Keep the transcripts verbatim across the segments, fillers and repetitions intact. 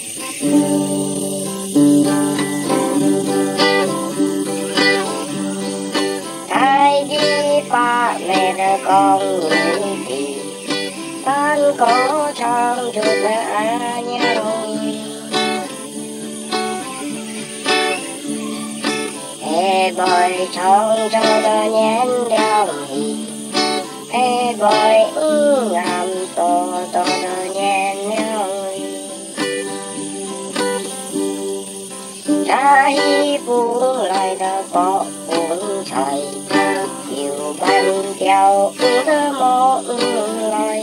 Ai đi ba mẹ đỡ con nhìn thì con có trong chút là nhau e bồi trong cho đỡ nhén đeo hì e bồi ngắm to to đỡ nhén đeo cha hi buông lại đỡ có buông trời yêu ban theo đỡ một lời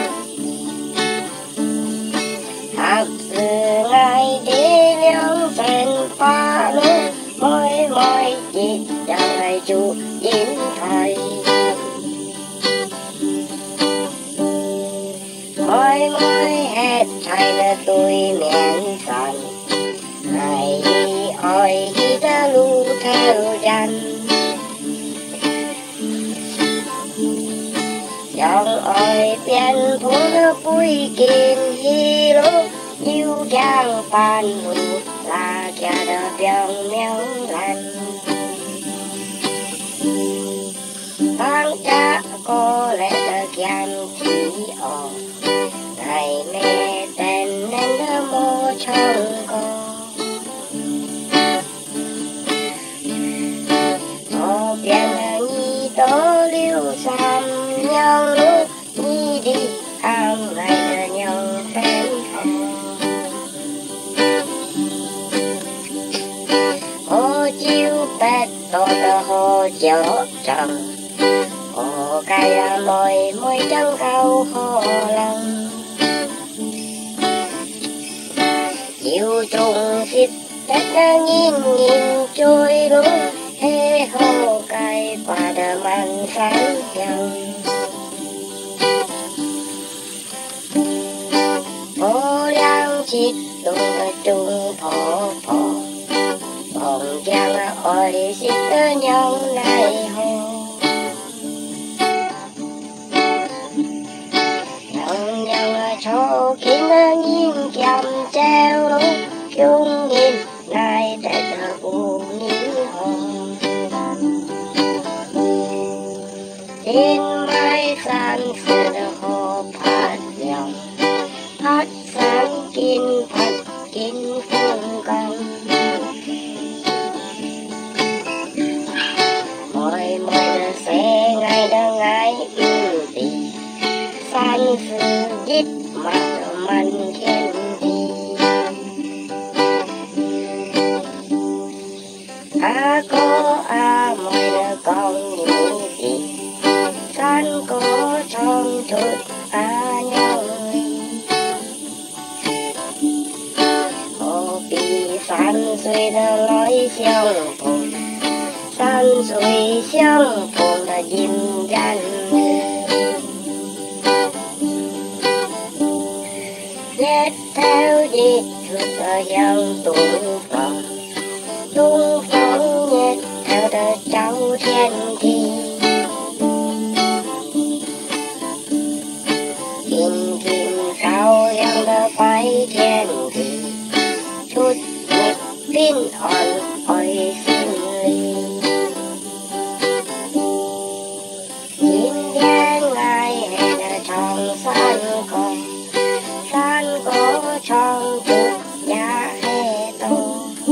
hạt sự ngày đi liang trên pha lũ môi môi chỉ chẳng hay chú yên thời môi môi hết thầy là tôi miễn phận ngày đi ôi đi ta lưu theo chân dòng ôi biển phố nó vui kín hi lũ yêu giang pan hù là cha đỡ biang méo lăn bang cha cô lẽ đỡ kian chỉ ồ ngày mẹ tên nên đỡ mô trong cô tô biang nhi tố liu sam nhau lúc nhi đi hàng ngày đỡ nhau tên hồ chiếu bét tô đỡ hồ chiếu trầm hồ cay môi môi trắng cao hồ lăng chiều trùng xịt đất nhìn nhìn trôi lũ hê hồ cay qua đờ màn sáng dần hồ đang chít đùng trùng phò phò bồng giang ôi xịt nhau này hồ nhằng nhằng cho kín nhìn chăm treo lũ chung nhìn này để đỡ buồn nhìn hồn trên mái san sờ hồ phát dòng phát sáng kín phát kín phương công mỗi mỗi sẽ ngày đỡ ngày ưu tì san sự dít mặt mình khen đi à có à mỗi đứa con như gì san có trong chút à nhau hồ bì san suy đỡ lối xiong phù san suy xiong phù là dìm gan lết theo đi thuộc ở dòng tung phong tung phong nhét theo đỡ cháu thiên thi kim kim sao yang đỡ phải thiên thi chút nhịp tin on ôi xin ly nhìn gian ngài hẹn ở trong san con san có trong chút nhà hê tô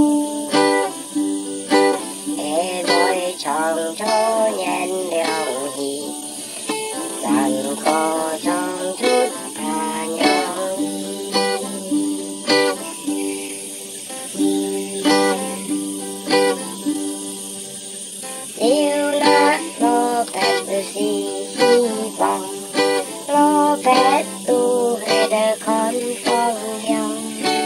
hê bồi trong cho nhẹn đèo hì san có trong chút à nhau yêu nát lo phép si hi vọng lo phép tu hệ đỡ con phong dòng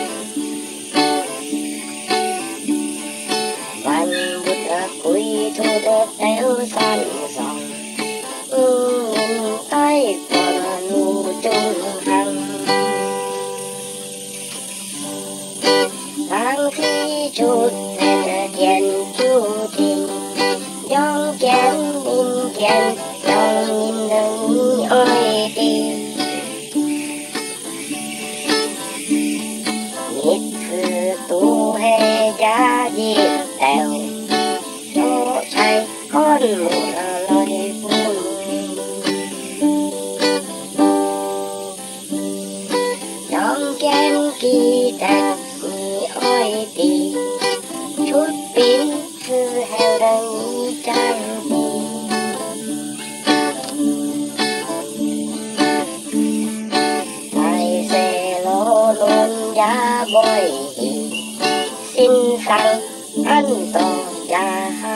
văn bút ở cuối thu đỡ theo san dòng nhìn tay của nụ trung hằng vang khi chút hệ tiền chú tình dòng chén nhìn chén dòng nhìn đừng ôi tim nhịp แกนกีแต่มีอ้อยตีชุดปิ้นคือแหวดังจังดีไทยเซโลลนยาบ่อยสิ้นสังอันต่อยาหา